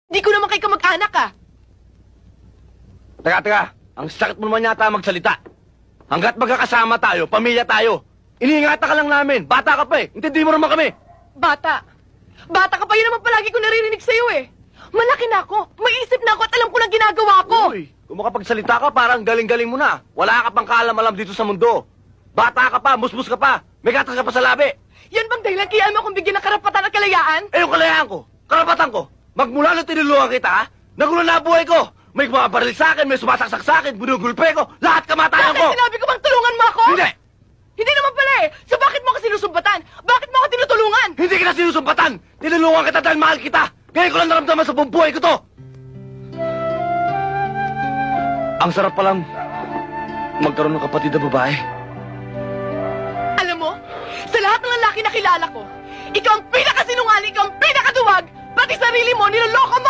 Di ko naman kay kamag-anak ah. Teka. Ang sakit mo naman yata magsalita. Hanggat magkakasama tayo, pamilya tayo. Iniingatan ka lang namin. Bata ka pa eh. Intindi mo naman kami. Bata. Bata ka pa, yun naman palagi ko naririnig sa'yo eh. Malaki na ako. May isip na ako at alam ko lang ginagawa ko. Uy, kung makapagsalita ka, parang galing-galing mo na. Wala ka pang kaalam-alam dito sa mundo. Bata ka pa, musmus ka pa. May gatas ka pa sa labi. Yan bang dahilan kaya mo akong bigyan ng karapatan at kalayaan? Eh, yung kalayaan ko, karapatan ko. Magmula nung tinulungan kita, ha? Nagulo na buhay ko. May bumabaril sa akin, may sumasaksak sa akin, binugulpe ko. Lahat kamatayan ko. Bakit sinabi ko bang tulungan mo ako? Hindi! Hindi naman pala eh. So bakit mo ako sinusumbatan? Bakit mo ako tinutulungan? Hindi kita sinusumpatan! Tinulungan kita dahil mahal kita! Ngayon ko lang naramdaman sa buong buhay ko to! Ang sarap palang magkaroon ng kapatid na babae. Alam mo, sa lahat ng lalaki na kilala ko, ikaw ang pinakasinungaling, ikaw ang pinakaduwag, pati sarili mo, niloloko mo